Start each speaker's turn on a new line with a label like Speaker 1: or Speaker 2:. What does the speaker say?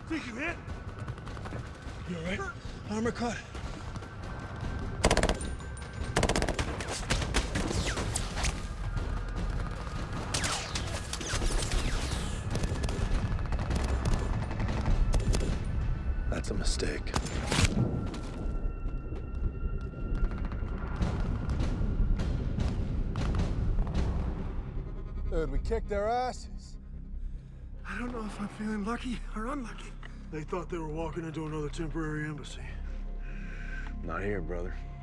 Speaker 1: Think you hit?
Speaker 2: You all right? Armor cut.
Speaker 3: That's a mistake.
Speaker 2: Dude, we kicked their asses.
Speaker 1: I don't know if I'm feeling lucky or unlucky. They thought they were walking into another temporary embassy.
Speaker 3: Not here, brother.